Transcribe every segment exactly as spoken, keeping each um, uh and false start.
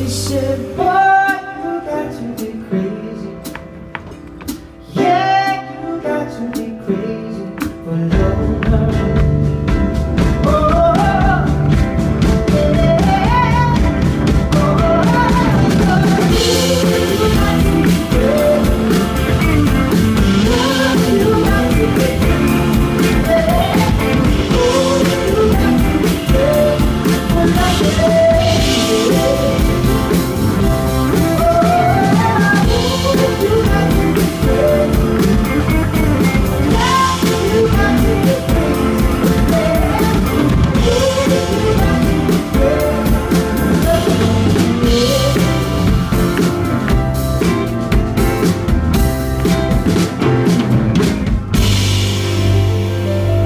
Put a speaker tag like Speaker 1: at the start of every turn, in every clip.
Speaker 1: He said, boy, you got to be crazy. Yeah, you got to be crazy for love. Oh, yeah. Oh, you got to be crazy. Love, you got to be crazy. Oh, you got to be crazy for love.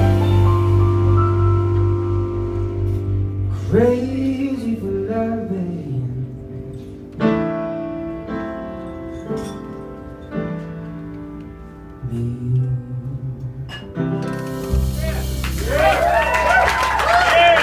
Speaker 1: Crazy for loving.